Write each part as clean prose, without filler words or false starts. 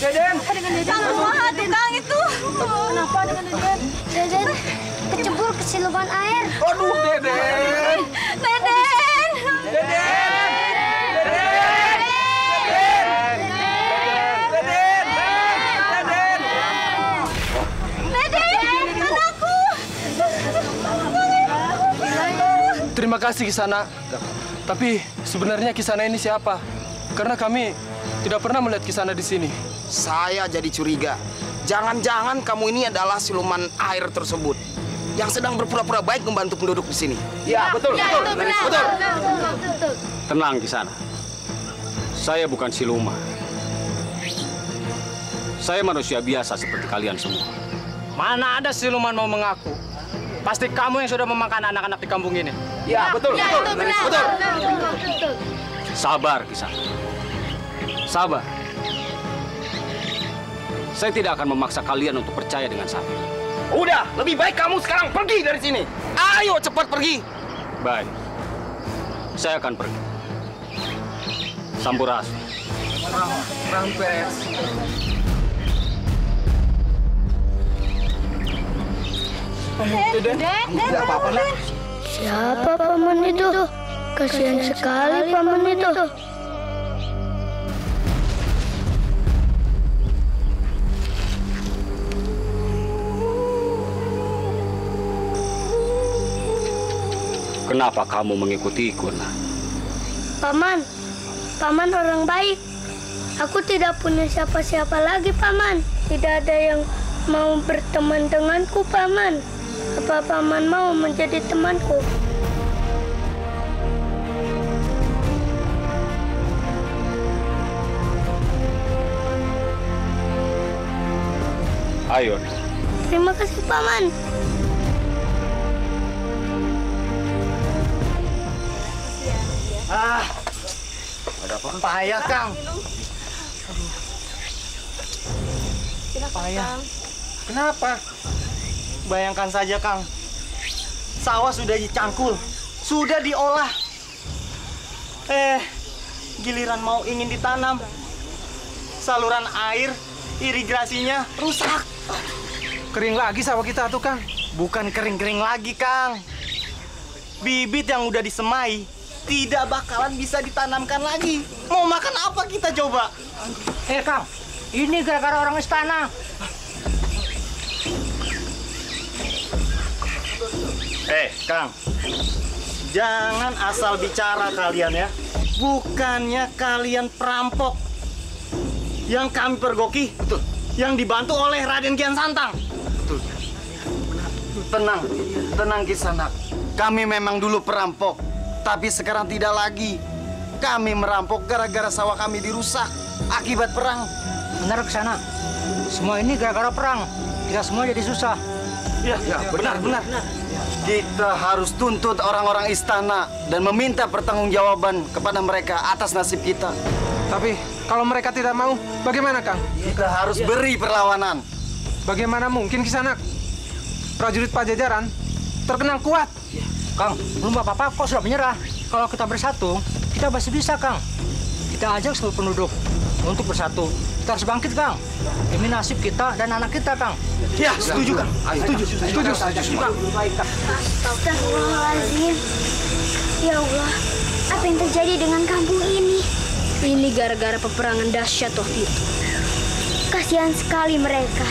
Deden. Apa dengan Deden? Kumaha tukang itu? Kenapa dengan Deden? Deden kecebur ke siluman air. Aduh, Deden. Deden! Anakku! Terima kasih Kisana. Tapi sebenarnya Kisana ini siapa? Karena kami tidak pernah melihat Kisana di sini. Saya jadi curiga. Jangan-jangan kamu ini adalah siluman air tersebut yang sedang berpura-pura baik membantu penduduk di sini. Ya, betul. Betul. Tenang Kisana. Saya bukan siluman. Saya manusia biasa seperti kalian semua. Mana ada siluman mau mengaku? Pasti kamu yang sudah memakan anak-anak di kampung ini. Ya, betul. Betul. Sabar Kisana. Sabar. Saya tidak akan memaksa kalian untuk percaya dengan saya. Udah, lebih baik kamu sekarang pergi dari sini. Ayo cepat pergi. Baik. Saya akan pergi. Sampurasun. Rampes. Deden! Tidak apa-apa, Nak. Siapa paman itu? Kasihan sekali paman itu. Kenapa kamu mengikutiku, Nak? Paman orang baik. Aku tidak punya siapa-siapa lagi, Paman. Tidak ada yang mau berteman denganku, Paman. Apa Paman mau menjadi temanku? Ayo. Terima kasih, Paman. Ada apa? Payah, Kang. Payah. Kenapa? Bayangkan saja, Kang. Sawah sudah dicangkul, sudah diolah. Giliran mau ingin ditanam, saluran air, irigasinya rusak. Kering lagi sawah kita tuh, Kang. Bukan kering-kering lagi, Kang. Bibit yang udah disemai tidak bakalan bisa ditanamkan lagi. Mau makan apa kita coba? Kang, ini gara-gara orang istana. Kang, jangan asal bicara kalian ya. Bukannya kalian perampok yang kami pergoki, betul, yang dibantu oleh Raden Kian Santang. Betul. Tenang Kisana. Kami memang dulu perampok, tapi sekarang tidak lagi. Kami merampok gara-gara sawah kami dirusak akibat perang. Benar Kisana. Semua ini gara-gara perang. Kita semua jadi susah. Ya, benar. Kita harus tuntut orang-orang istana dan meminta pertanggungjawaban kepada mereka atas nasib kita. Tapi kalau mereka tidak mau, bagaimana, Kang? Kita harus beri perlawanan. Bagaimana mungkin Kisanak? Prajurit Pajajaran terkenal kuat. Kang, belum apa-apa kok sudah menyerah. Kalau kita bersatu, kita masih bisa, Kang. Kita ajak seluruh penduduk untuk bersatu. Kita harus bangkit, Kang. Demi nasib kita dan anak kita, Kang. Ya, setuju, Kang. Setuju, Kang. Astagfirullahaladzim. Ya Allah, apa yang terjadi dengan kampung ini? Ini gara-gara peperangan dahsyat waktu itu. Kasihan sekali mereka.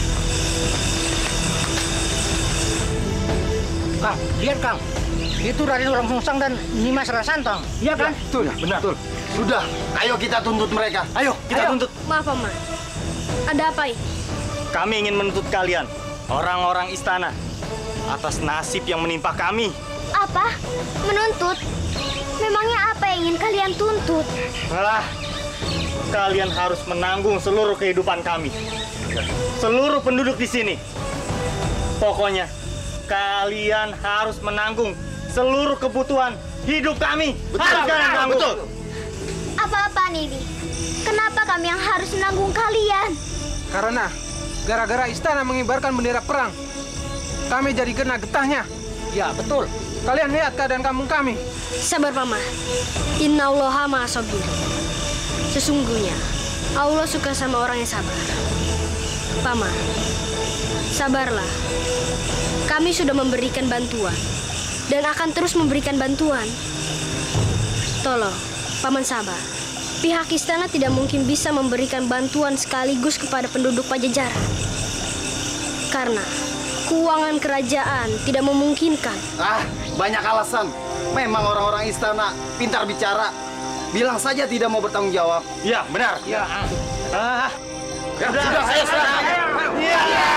Kang, lihat, Kang. Itu Raden Walangsungsang dan Nimas Rara Santang. Iya, kan? Betul, benar. Betul. Sudah, ayo kita tuntut mereka. Ayo, kita tuntut. Maaf, Paman. Ada apa ini? Kami ingin menuntut kalian, orang-orang istana, atas nasib yang menimpa kami. Apa? Menuntut? Memangnya apa yang ingin kalian tuntut? Kalian harus menanggung seluruh kehidupan kami. Seluruh penduduk di sini. Pokoknya, kalian harus menanggung seluruh kebutuhan hidup kami. Harus kalian tanggung. Betul. Apa-apaan ini? Kenapa kami yang harus menanggung kalian? Karena gara-gara istana mengibarkan bendera perang, kami jadi kena getahnya. Ya, betul. Kalian lihat keadaan kampung kami. Sabar, Paman. Innallaha ma'as sabir. Sesungguhnya, Allah suka sama orang yang sabar. Paman, sabarlah. Kami sudah memberikan bantuan dan akan terus memberikan bantuan. Tolong, Paman sabar. Pihak istana tidak mungkin bisa memberikan bantuan sekaligus kepada penduduk Pajajaran. Karena keuangan kerajaan tidak memungkinkan. Banyak alasan. Memang orang-orang istana pintar bicara. Bilang saja tidak mau bertanggung jawab. Iya, benar. Iya. Sudah, saya serahkan. Iya.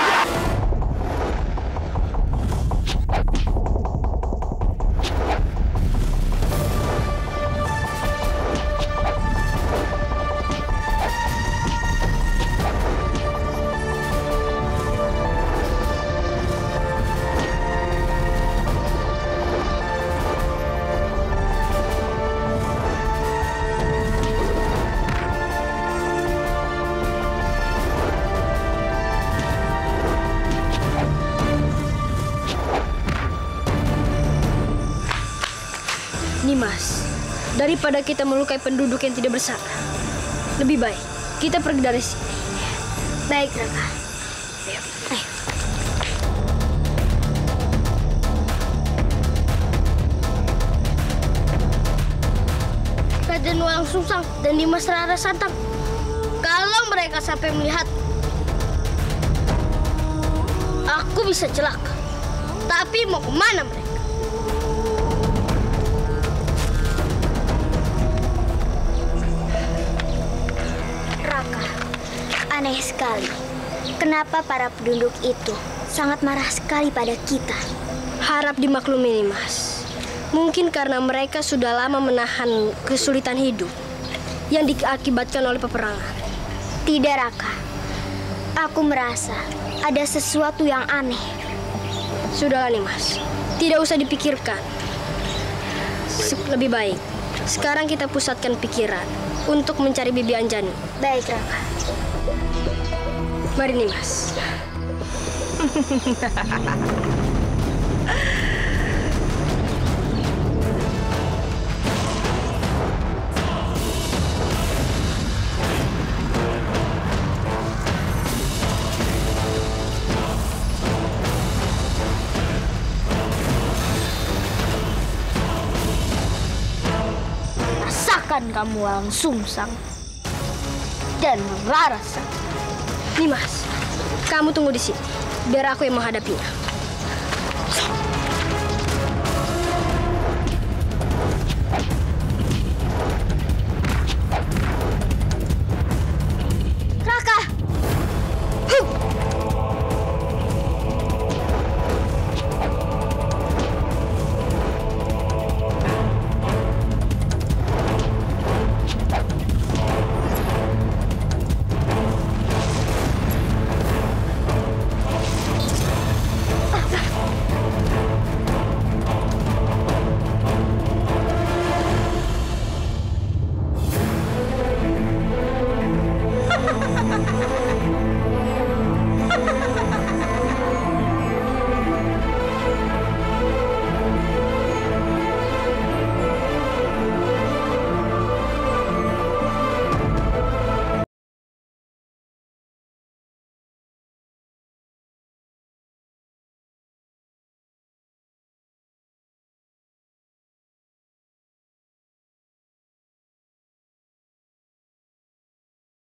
Nimas, daripada kita melukai penduduk yang tidak bersalah, lebih baik kita pergi dari sini. Baik, Raka. Ayo. Raden Walang Sungsang dan Dimas Rara Santang, kalau mereka sampai melihat, aku bisa celaka. Tapi mau kemana mereka? Raka, aneh sekali. Kenapa para penduduk itu sangat marah sekali pada kita? Harap dimaklumi, Nimas. Mungkin karena mereka sudah lama menahan kesulitan hidup yang diakibatkan oleh peperangan. Tidak, Raka. Aku merasa ada sesuatu yang aneh. Sudahlah, Nimas. Tidak usah dipikirkan. Lebih baik sekarang kita pusatkan pikiran untuk mencari Bibi Anjani. Baik, Raka. Mari, Nimas. Rasakan kamu Walang Sungsang dan Rara Santang. Nimas, kamu tunggu di sini, biar aku yang menghadapinya.